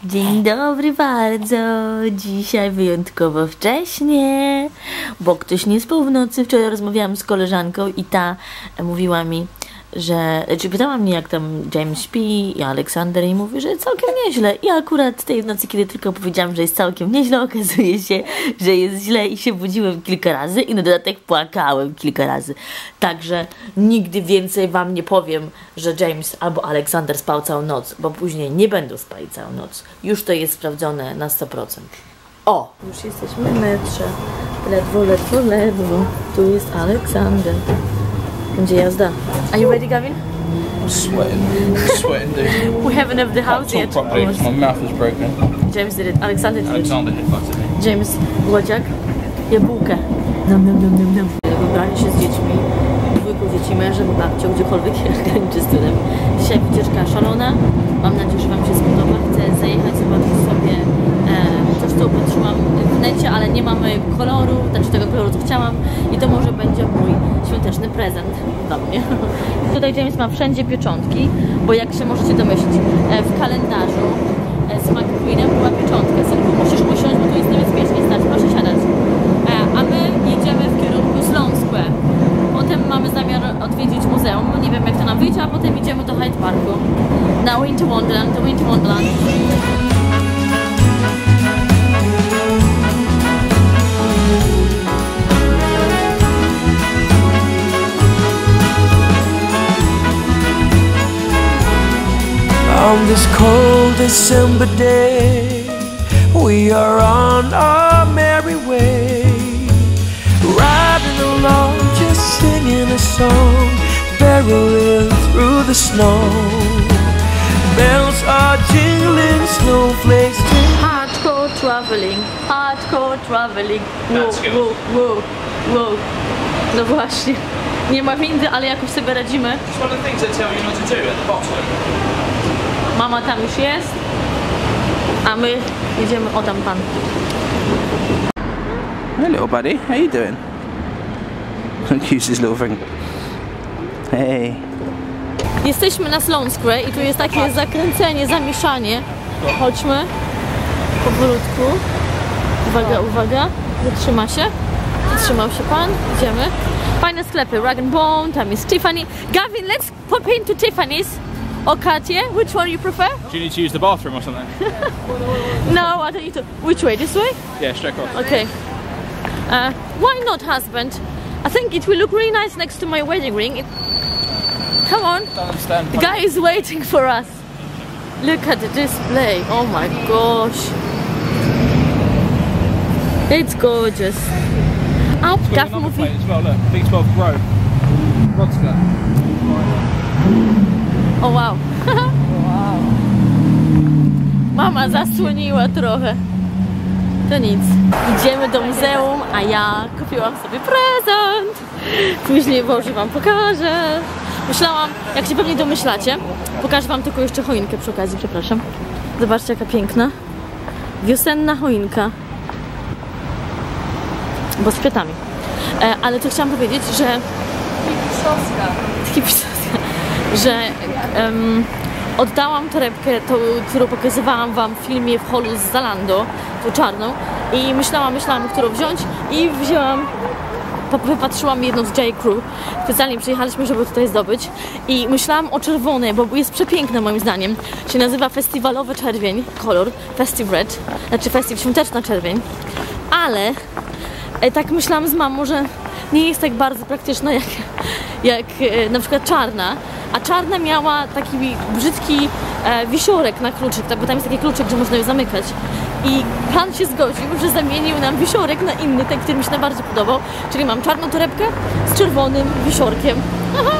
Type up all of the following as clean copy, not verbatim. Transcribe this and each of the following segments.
Dzień dobry bardzo. Dzisiaj wyjątkowo wcześnie, bo ktoś nie spał w nocy. Wczoraj rozmawiałam z koleżanką i ta mówiła mi, że pytała mnie, jak tam James śpi i Aleksander, i mówi, że całkiem nieźle. I akurat tej nocy, kiedy tylko powiedziałam, że jest całkiem nieźle, okazuje się, że jest źle i się budziłem kilka razy i na dodatek płakałem kilka razy. Także nigdy więcej wam nie powiem, że James albo Aleksander spał całą noc, bo później nie będą spali całą noc. Już to jest sprawdzone na 100%. O! Już jesteśmy w metrze. Ledwo. Tu jest Aleksander. Będzie jazda. Are you ready, Gavin? I'm sweating, dude. We haven't left the house yet. Properly, my mouth is broken. James did it. Alexander did it. Alexander headbutted me. James, łodziak, jabłkę. Nom. Wybranie się z dziećmi, dwójką dzieci, mężem, babcią, gdziekolwiek graniczy z tylem. Dzisiaj wycieczka szalona. Mam nadzieję, że wam się spodoba. Chcę zajechać, zobaczyć sobie coś, co opatrzyłam w necie, ale nie mam mojego koloru, znaczy tego koloru, co chciałam. I to może będzie mój świąteczny prezent dla mnie. Tutaj James ma wszędzie pieczątki, bo jak się możecie domyślić, w kalendarzu z McQueenem była pieczątka. Synku, musisz usiąść, bo tu jest niebezpiecznie stać, proszę siadać. A my jedziemy w kierunku Sloane Square. Potem mamy zamiar odwiedzić muzeum, nie wiem jak to nam wyjdzie, a potem idziemy do Hyde Parku. Na Winter Wonderland, do Winter Wonderland. On this cold December day, we are on our merry way, riding along, just singing a song, barreling through the snow. Bells are jingling, snowflakes jingling. Hardcore traveling. Wow. No właśnie. Nie ma windy, ale jakoś sobie radzimy. It's one of the things they tell you not to do at the bottom. Mama tam już jest, a my jedziemy, o tam pan. Hey little buddy, how you doing? Use this little thing. Hey. Jesteśmy na Sloane Square i tu jest takie zakręcenie, zamieszanie. Chodźmy powolutku. Uwaga, zatrzyma się. Zatrzymał się pan, idziemy. Fajne sklepy, Rag & Bone, tam jest Tiffany. Gavin, let's pop into Tiffany's. Or Cartier, which one you prefer? Do you need to use the bathroom or something? No, I don't need to. Which way? This way? Yeah, straight across. Okay. Why not, husband? I think it will look really nice next to my wedding ring. Come on. Don't understand. The guy is waiting for us. Look at the display. Oh my gosh. It's gorgeous. Oh, Gav movie. As well, look. B12 Grove. Rodska. O wow. Mama zasłoniła trochę. To nic. Idziemy do muzeum, a ja kupiłam sobie prezent. Później może wam pokażę. Myślałam, jak się pewnie domyślacie, pokażę wam tylko jeszcze choinkę przy okazji, przepraszam. Zobaczcie, jaka piękna. Wiosenna choinka. Bo z kwiatami. Ale to chciałam powiedzieć, że... Hipisowska. Że oddałam torebkę, tą, którą pokazywałam wam w filmie w holu z Zalando, tą czarną, i myślałam, którą wziąć, i wzięłam, wypatrzyłam jedną z J. Crew. Specjalnie przyjechaliśmy, żeby tutaj zdobyć, i myślałam o czerwonej, bo jest przepiękna moim zdaniem. Się nazywa festiwalowy czerwień, kolor, Festive Red, znaczy Festive świąteczna czerwień, ale tak myślałam z mamą, że nie jest tak bardzo praktyczna jak na przykład czarna, a czarna miała taki brzydki wisiorek na kluczyk, tak, bo tam jest taki kluczyk, że można ją zamykać, i pan się zgodził, że zamienił nam wisiorek na inny, ten, który mi się najbardziej podobał, czyli mam czarną torebkę z czerwonym wisiorkiem. Aha.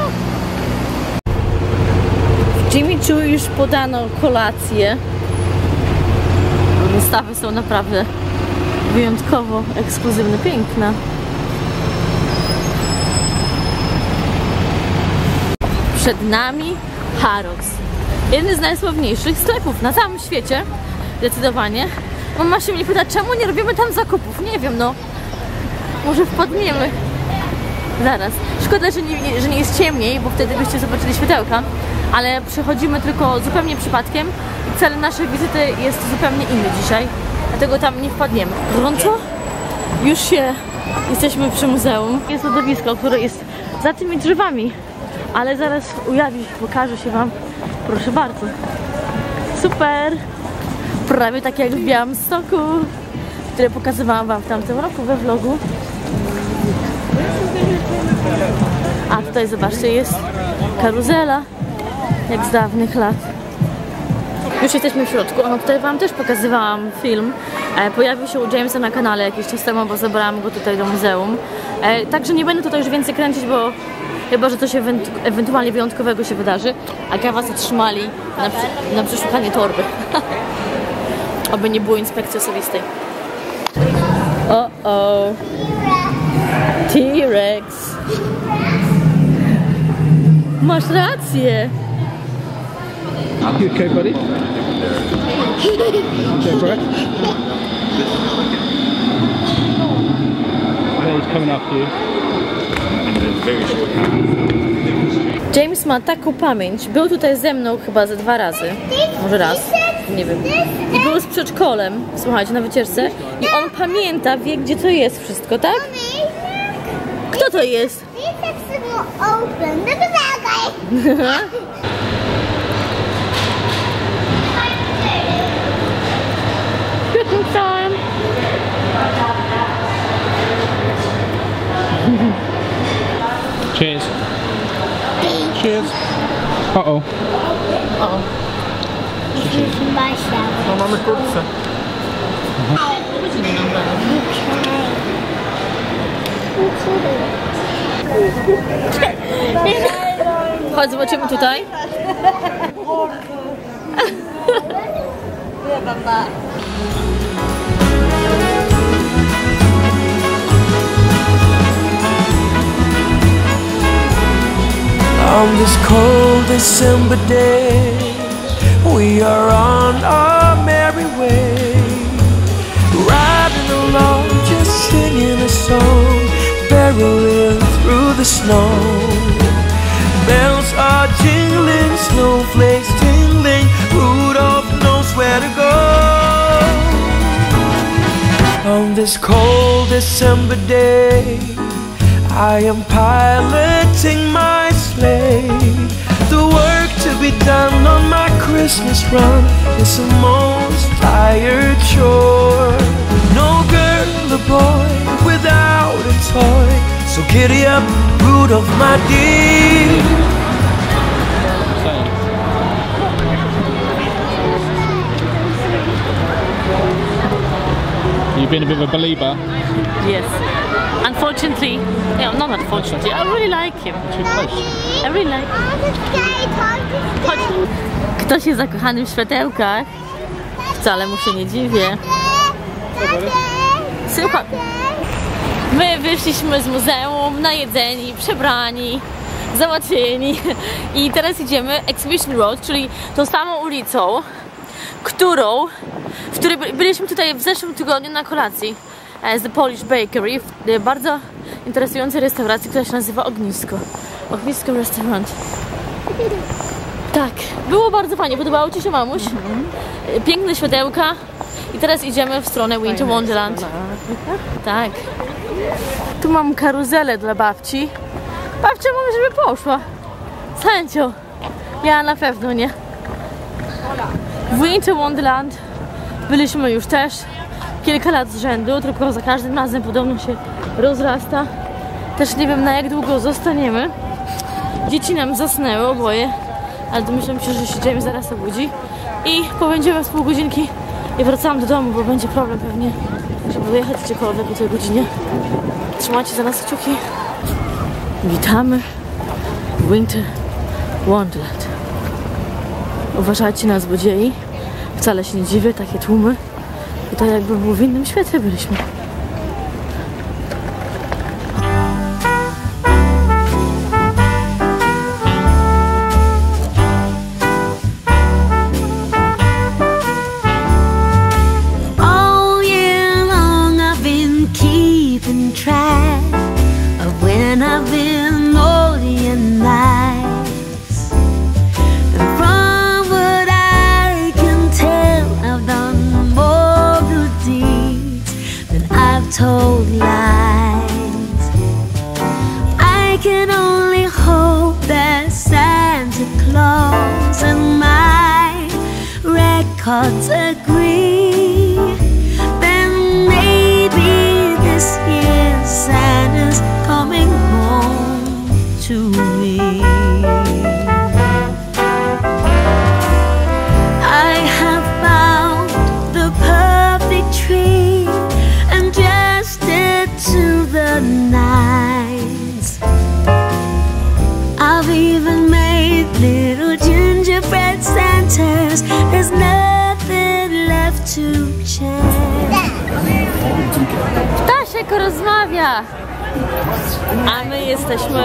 W Jimmy Choo już podano kolację. Wystawy są naprawdę wyjątkowo ekskluzywne, piękne. Przed nami Harrods. Jeden z najsławniejszych sklepów na całym świecie. Zdecydowanie. Mama się mnie pyta, czemu nie robimy tam zakupów? Nie wiem, no. Może wpadniemy. Zaraz. Szkoda, że nie jest ciemniej, bo wtedy byście zobaczyli światełka. Ale przechodzimy tylko zupełnie przypadkiem. I cel naszej wizyty jest zupełnie inny dzisiaj, dlatego tam nie wpadniemy. Gorąco? Już jesteśmy przy muzeum. Jest lodowisko, które jest za tymi drzewami, ale zaraz pokaże się wam. Proszę bardzo. Super! Prawie tak jak w Białymstoku, które pokazywałam wam w tamtym roku we vlogu. A tutaj zobaczcie, jest karuzela, jak z dawnych lat. Już jesteśmy w środku. No tutaj wam też pokazywałam film. Pojawił się u Jamesa na kanale jakiś czas temu, bo zabrałam go tutaj do muzeum. Także nie będę tutaj już więcej kręcić, bo chyba że coś ewentualnie wyjątkowego się wydarzy. A was zatrzymali na przeszukanie torby. Oby nie było inspekcji osobistej. O. T-Rex. Masz rację. You okay, buddy? Okay, Brett? He's coming after you. James ma taką pamięć. Był tutaj ze mną chyba ze 2 razy. Może raz. Nie wiem. I był z przedszkolem, słuchajcie, na wycieczce. I on pamięta, wie gdzie to jest wszystko, tak? Kto to jest? Good time. Cheers. Cheers. Uh-oh. No, mamy kurczę. Chodź, zobaczymy tutaj. On this cold December day, we are on our merry way, riding along, just singing a song, barreling through the snow. Bells are jingling, snowflakes tingling, Rudolph knows where to go. On this cold December day, I am piloting my sleigh. The work to be done on my Christmas run is the most tired chore. No girl or boy without a toy, so giddy up, Rudolph, my dear. You've been a bit of a believer? Yes. Unfortunately, not unfortunately, I really like him. I really like him. Chodź. Ktoś jest zakochany w światełkach. Wcale mu się nie dziwię. Słuchaj. My wyszliśmy z muzeum najedzeni, przebrani, załatwieni i teraz idziemy Exhibition Road, czyli tą samą ulicą, w której byliśmy tutaj w zeszłym tygodniu na kolacji z The Polish Bakery, w bardzo interesującej restauracji, która się nazywa Ognisko. Ognisko Restaurant. Tak, było bardzo fajnie, podobało ci się, mamuś? Piękne światełka i teraz idziemy w stronę Winter Wonderland. Tak. Tu mam karuzelę dla babci. Babcia mówi, żeby poszła. Z chęcią. Ja na pewno nie. W Winter Wonderland byliśmy już też kilka lat z rzędu, tylko za każdym razem podobno się rozrasta. Też nie wiem, na jak długo zostaniemy. Dzieci nam zasnęły oboje, ale domyślam się, że się James zaraz obudzi. I pobędziemy z pół godzinki i wracamy do domu, bo będzie problem pewnie, żeby dojechać gdziekolwiek o tej godzinie. Trzymajcie za nas kciuki. Witamy w Winter Wonderland. Uważajcie na złodziei. Wcale się nie dziwię, takie tłumy. Tutaj jakby było w innym świecie byliśmy. All year long I've been keeping track of when I've been naughty and nice. And from what I can cards agree, then maybe this year Santa's coming home to me. I have found the perfect tree and dressed it to the nines. I've even made little gingerbread Santas. There's nothing left to change. Ptasiek rozmawia, a my jesteśmy...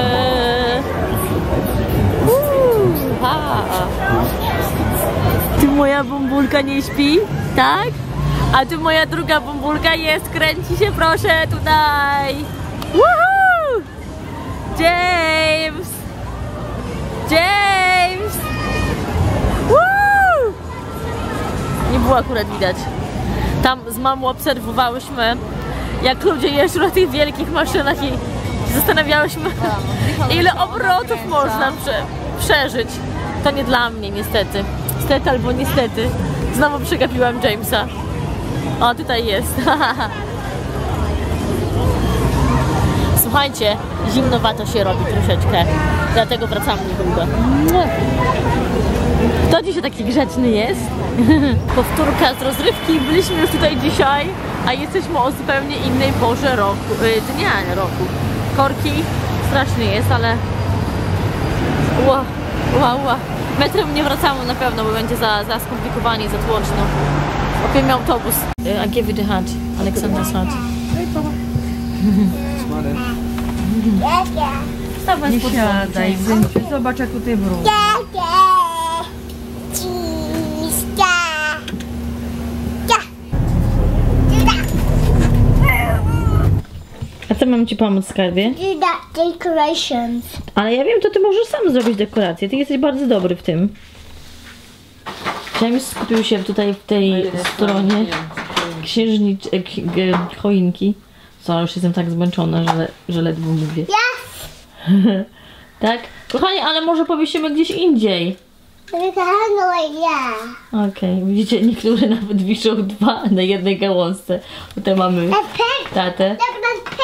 Ty moja bąbulka nie śpi, tak? A tu moja druga bąbulka jest, kręci się, proszę, tutaj. Woohoo! James! James! Woo! Nie było akurat widać. Tam z mamą obserwowałyśmy, jak ludzie jeżdżą na tych wielkich maszynach i zastanawiałyśmy, ile obrotów można przeżyć. To nie dla mnie, niestety. Niestety albo niestety. Znowu przegapiłam Jamesa. O, tutaj jest. Słuchajcie, zimnowato się robi troszeczkę. Dlatego wracamy niedługo. Kto dzisiaj taki grzeczny jest? Powtórka z rozrywki. Byliśmy już tutaj dzisiaj, a jesteśmy o zupełnie innej porze roku. Dnia roku. Korki straszny jest, ale... Wow. Metrem nie wracamy na pewno, bo będzie za skomplikowanie, za tłoczno. Opiem autobus. I give you the hat. Aleksandra's hat. Nie siadaj, Zynciu, zobacz jak tutaj wróć. A co mam ci pomóc, skarbie? Do that decorations. Ale ja wiem, to ty możesz sam zrobić dekorację. Ty jesteś bardzo dobry w tym. James skupił się tutaj w tej stronie choinki. Co, już jestem tak zmęczona, że ledwo mówię. Yes. Tak? Kochani, ale może powiesimy gdzieś indziej. Yeah. Okej, widzicie, niektóre nawet wiszą dwa na jednej gałązce. Tutaj mamy tatę. Look at